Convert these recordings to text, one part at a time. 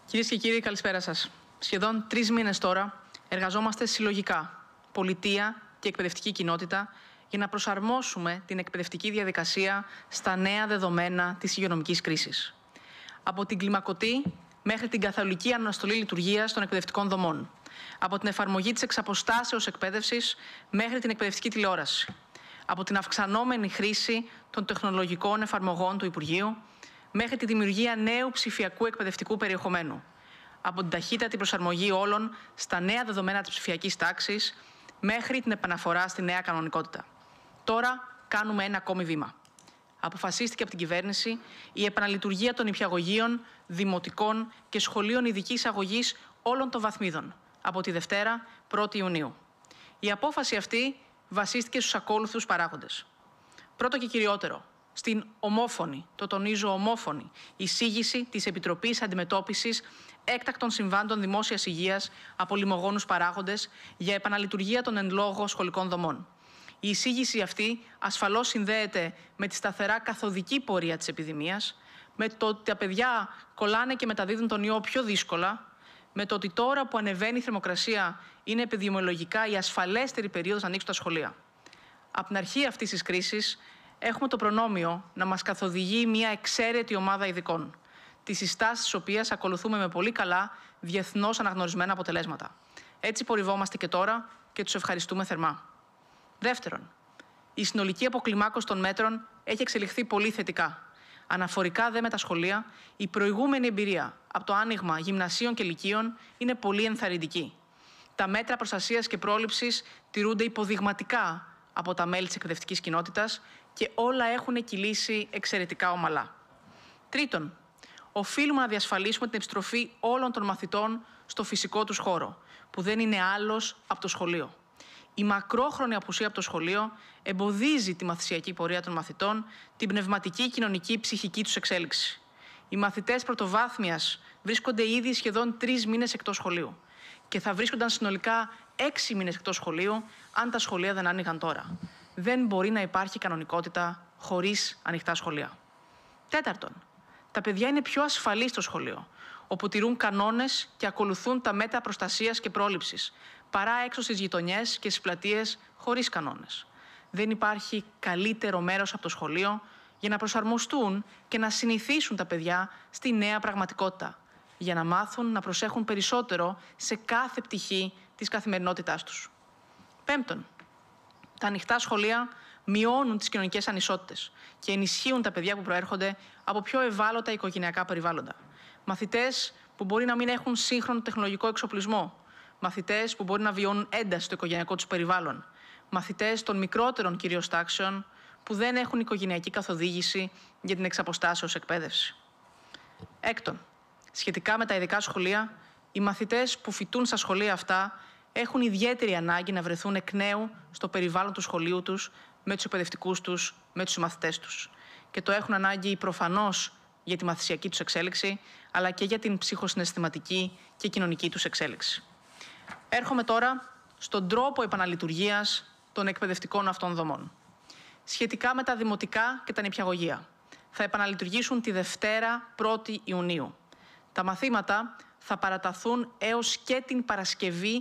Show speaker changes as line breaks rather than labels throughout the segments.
Κυρίες και κύριοι, καλησπέρα σας. Σχεδόν 3 μήνες τώρα εργαζόμαστε συλλογικά, πολιτεία και εκπαιδευτική κοινότητα, για να προσαρμόσουμε την εκπαιδευτική διαδικασία στα νέα δεδομένα της υγειονομικής κρίσης. Από την κλιμακωτή μέχρι την καθολική αναστολή λειτουργίας των εκπαιδευτικών δομών. Από την εφαρμογή της εξαποστάσεως εκπαίδευσης μέχρι την εκπαιδευτική τηλεόραση. Από την αυξανόμενη χρήση των τεχνολογικών εφαρμογών του Υπουργείου μέχρι τη δημιουργία νέου ψηφιακού εκπαιδευτικού περιεχομένου. Από την ταχύτατη προσαρμογή όλων στα νέα δεδομένα της ψηφιακής τάξης μέχρι την επαναφορά στη νέα κανονικότητα. Τώρα κάνουμε ένα ακόμη βήμα. Αποφασίστηκε από την κυβέρνηση η επαναλειτουργία των νηπιαγωγείων, δημοτικών και σχολείων ειδικής αγωγής όλων των βαθμίδων από τη Δευτέρα 1η Ιουνίου. Η απόφαση αυτή βασίστηκε στους ακόλουθους παράγοντες. Πρώτο και κυριότερο, στην ομόφωνη, το τονίζω ομόφωνη, εισήγηση της Επιτροπής Αντιμετώπισης Έκτακτων Συμβάντων Δημόσιας Υγείας από λιμογόνους παράγοντες για επαναλειτουργία των εν λόγω σχολικών δομών. Η εισήγηση αυτή ασφαλώς συνδέεται με τη σταθερά καθοδική πορεία της επιδημίας, με το ότι τα παιδιά κολλάνε και μεταδίδουν τον ιό πιο δύσκολα, με το ότι τώρα που ανεβαίνει η θερμοκρασία είναι επιδημιολογικά η ασφαλέστερη περίοδος να ανοίξουν τα σχολεία. Από την αρχή αυτής της κρίσης έχουμε το προνόμιο να μας καθοδηγεί μια εξαίρετη ομάδα ειδικών, τις συστάσεις της οποίας ακολουθούμε με πολύ καλά διεθνώς αναγνωρισμένα αποτελέσματα. Έτσι πορευόμαστε και τώρα και τους ευχαριστούμε θερμά. Δεύτερον, η συνολική αποκλιμάκωση των μέτρων έχει εξελιχθεί πολύ θετικά. Αναφορικά δε με τα σχολεία, η προηγούμενη εμπειρία από το άνοιγμα γυμνασίων και λυκείων είναι πολύ ενθαρρυντική. Τα μέτρα προστασίας και πρόληψης τηρούνται υποδειγματικά από τα μέλη της εκπαιδευτικής κοινότητας και όλα έχουν κυλήσει εξαιρετικά ομαλά. Τρίτον, οφείλουμε να διασφαλίσουμε την επιστροφή όλων των μαθητών στο φυσικό τους χώρο, που δεν είναι άλλος από το σχολείο. Η μακρόχρονη απουσία από το σχολείο εμποδίζει τη μαθησιακή πορεία των μαθητών, την πνευματική, κοινωνική, ψυχική τους εξέλιξη. Οι μαθητές πρωτοβάθμιας βρίσκονται ήδη σχεδόν 3 μήνες εκτός σχολείου και θα βρίσκονταν συνολικά 6 μήνες εκτός σχολείου αν τα σχολεία δεν άνοιγαν τώρα. Δεν μπορεί να υπάρχει κανονικότητα χωρίς ανοιχτά σχολεία. Τέταρτον, τα παιδιά είναι πιο ασφαλή στο σχολείο, όπου τηρούν κανόνες και ακολουθούν τα μέτρα προστασίας και πρόληψης, παρά έξω στις γειτονιές και στις πλατείες χωρίς κανόνες. Δεν υπάρχει καλύτερο μέρος από το σχολείο για να προσαρμοστούν και να συνηθίσουν τα παιδιά στη νέα πραγματικότητα, για να μάθουν να προσέχουν περισσότερο σε κάθε πτυχή της καθημερινότητάς τους. Πέμπτον, τα ανοιχτά σχολεία μειώνουν τις κοινωνικές ανισότητες και ενισχύουν τα παιδιά που προέρχονται από πιο ευάλωτα οικογενειακά περιβάλλοντα. Μαθητές που μπορεί να μην έχουν σύγχρονο τεχνολογικό εξοπλισμό. Μαθητές που μπορεί να βιώνουν ένταση στο οικογενειακό τους περιβάλλον. Μαθητές των μικρότερων κυρίως τάξεων που δεν έχουν οικογενειακή καθοδήγηση για την εξαποστάσεως εκπαίδευση. Έκτον, σχετικά με τα ειδικά σχολεία, οι μαθητές που φοιτούν στα σχολεία αυτά έχουν ιδιαίτερη ανάγκη να βρεθούν εκ νέου στο περιβάλλον του σχολείου τους, με τους εκπαιδευτικούς τους, με τους συμμαθητές τους. Και το έχουν ανάγκη προφανώς για τη μαθησιακή τους εξέλιξη, αλλά και για την ψυχοσυναισθηματική και κοινωνική τους εξέλιξη. Έρχομαι τώρα στον τρόπο επαναλειτουργίας των εκπαιδευτικών αυτών δομών. Σχετικά με τα δημοτικά και τα νηπιαγωγεία, θα επαναλειτουργήσουν τη Δευτέρα 1η Ιουνίου. Τα μαθήματα θα παραταθούν έως και την Παρασκευή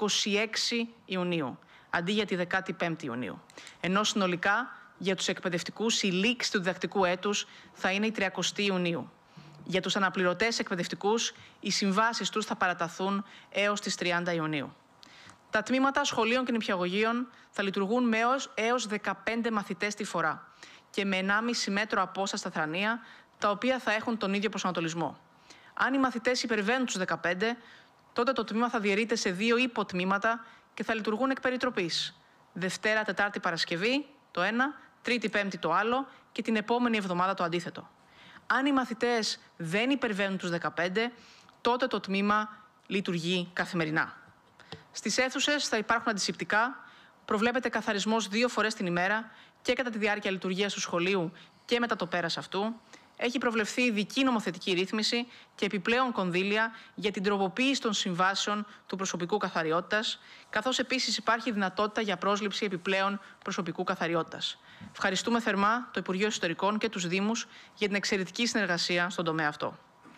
26 Ιουνίου, αντί για τη 15η Ιουνίου. Ενώ συνολικά για τους εκπαιδευτικούς η λήξη του διδακτικού έτους θα είναι η 30η Ιουνίου. Για τους αναπληρωτές εκπαιδευτικούς οι συμβάσεις τους θα παραταθούν έως τις 30 Ιουνίου. Τα τμήματα σχολείων και νηπιαγωγείων θα λειτουργούν με έως 15 μαθητές τη φορά και με 1,5 μέτρο απόσταση στα θρανία, τα οποία θα έχουν τον ίδιο προσανατολισμό. Αν οι μαθητές υπερβαίνουν τους 15, τότε το τμήμα θα διαιρείται σε 2 υποτμήματα και θα λειτουργούν εκ περιτροπής. Δευτέρα, Τετάρτη, Παρασκευή το ένα, Τρίτη, Πέμπτη το άλλο και την επόμενη εβδομάδα το αντίθετο. Αν οι μαθητές δεν υπερβαίνουν τους 15, τότε το τμήμα λειτουργεί καθημερινά. Στις αίθουσες θα υπάρχουν αντισηπτικά, προβλέπεται καθαρισμός 2 φορές την ημέρα και κατά τη διάρκεια λειτουργίας του σχολείου και μετά το πέρας αυτού. Έχει προβλεφθεί ειδική νομοθετική ρύθμιση και επιπλέον κονδύλια για την τροποποίηση των συμβάσεων του προσωπικού καθαριότητας, καθώς επίσης υπάρχει δυνατότητα για πρόσληψη επιπλέον προσωπικού καθαριότητας. Ευχαριστούμε θερμά το Υπουργείο Εσωτερικών και τους Δήμους για την εξαιρετική συνεργασία στον τομέα αυτό.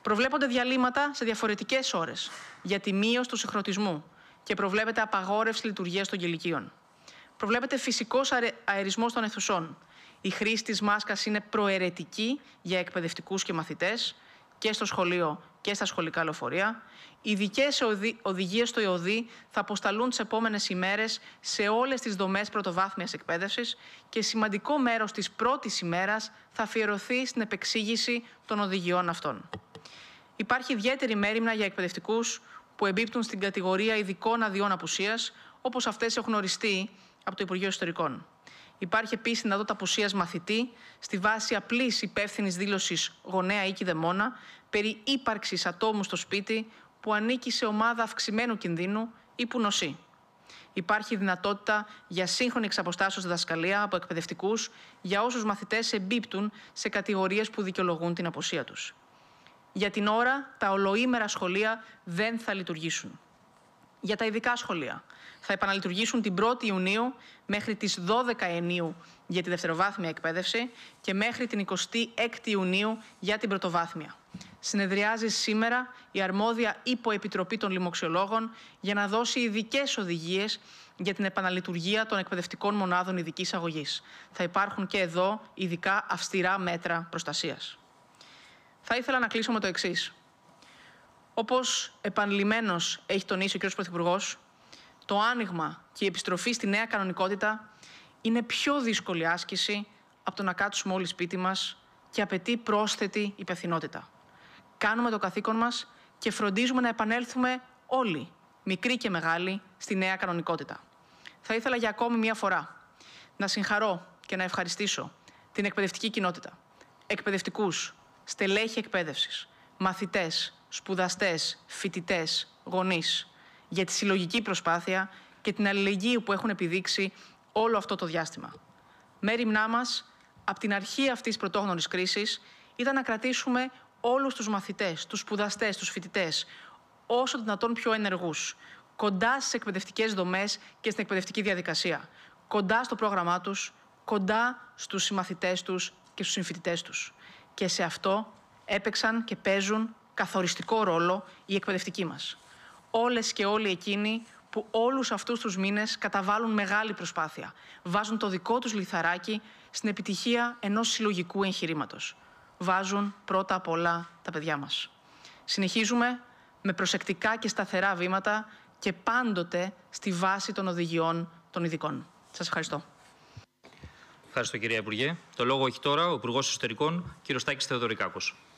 Προβλέπονται διαλύματα σε διαφορετικές ώρες για τη μείωση του συγχρονισμού και προβλέπεται απαγόρευση λειτουργίας των κηλικίων. Προβλέπεται φυσικός αερισμός των αιθουσών. Η χρήση της μάσκας είναι προαιρετική για εκπαιδευτικούς και μαθητές και στο σχολείο και στα σχολικά λεωφορεία. Ειδικές οδηγίες στο ΕΟΔΗ θα αποσταλούν τις επόμενες ημέρες σε όλες τις δομές πρωτοβάθμιας εκπαίδευσης και σημαντικό μέρος της πρώτης ημέρας θα αφιερωθεί στην επεξήγηση των οδηγιών αυτών. Υπάρχει ιδιαίτερη μέριμνα για εκπαιδευτικούς που εμπίπτουν στην κατηγορία ειδικών αδειών απουσίας, όπως αυτές έχουν οριστεί από το Υπουργείο Ιστορικών. Υπάρχει επίσης δυνατότητα απουσίας μαθητή στη βάση απλής υπεύθυνης δήλωσης γονέα ή κηδεμόνα περί ύπαρξης ατόμου στο σπίτι που ανήκει σε ομάδα αυξημένου κινδύνου ή που νοσεί. Υπάρχει δυνατότητα για σύγχρονη εξαποστάσεως διδασκαλία από εκπαιδευτικούς για όσους μαθητές εμπίπτουν σε κατηγορίες που δικαιολογούν την απουσία τους. Για την ώρα, τα ολοήμερα σχολεία δεν θα λειτουργήσουν. Για τα ειδικά σχολεία θα επαναλειτουργήσουν την 1η Ιουνίου μέχρι τις 12 Ιουνίου για τη δευτεροβάθμια εκπαίδευση και μέχρι την 26η Ιουνίου για την πρωτοβάθμια. Συνεδριάζει σήμερα η αρμόδια υποεπιτροπή των λοιμοξιολόγων για να δώσει ειδικές οδηγίες για την επαναλειτουργία των εκπαιδευτικών μονάδων ειδικής αγωγής. Θα υπάρχουν και εδώ ειδικά αυστηρά μέτρα προστασίας. Θα ήθελα να κλείσω με το εξής. Όπως επανειλημμένως έχει τονίσει ο κ. Πρωθυπουργός, το άνοιγμα και η επιστροφή στη νέα κανονικότητα είναι πιο δύσκολη άσκηση από το να κάτσουμε όλοι σπίτι μας και απαιτεί πρόσθετη υπευθυνότητα. Κάνουμε το καθήκον μας και φροντίζουμε να επανέλθουμε όλοι, μικροί και μεγάλοι, στη νέα κανονικότητα. Θα ήθελα για ακόμη μία φορά να συγχαρώ και να ευχαριστήσω την εκπαιδευτική κοινότητα, εκπαιδευτικούς, στελέχη εκπαίδευσης, μαθητές, σπουδαστές, φοιτητές, γονείς, για τη συλλογική προσπάθεια και την αλληλεγγύη που έχουν επιδείξει όλο αυτό το διάστημα. Μέριμνά μας, από την αρχή αυτής της πρωτόγνωρης κρίσης, ήταν να κρατήσουμε όλους τους μαθητές, τους σπουδαστές, τους φοιτητές, όσο δυνατόν πιο ενεργούς, κοντά στις εκπαιδευτικές δομές και στην εκπαιδευτική διαδικασία, κοντά στο πρόγραμμά τους, κοντά στους συμμαθητές τους και στους συμφοιτητές τους. Και σε αυτό έπαιξαν και παίζουν καθοριστικό ρόλο οι εκπαιδευτικοί μας. Όλες και όλοι εκείνοι που όλους αυτούς τους μήνες καταβάλουν μεγάλη προσπάθεια, βάζουν το δικό τους λιθαράκι στην επιτυχία ενός συλλογικού εγχειρήματος. Βάζουν πρώτα απ' όλα τα παιδιά μας. Συνεχίζουμε με προσεκτικά και σταθερά βήματα και πάντοτε στη βάση των οδηγιών των ειδικών. Σας ευχαριστώ.
Ευχαριστώ, κυρία Υπουργέ. Το λόγο έχει τώρα ο Υπουργός Εσωτερικών, κ. Τάκης Θεοδωρικάκος.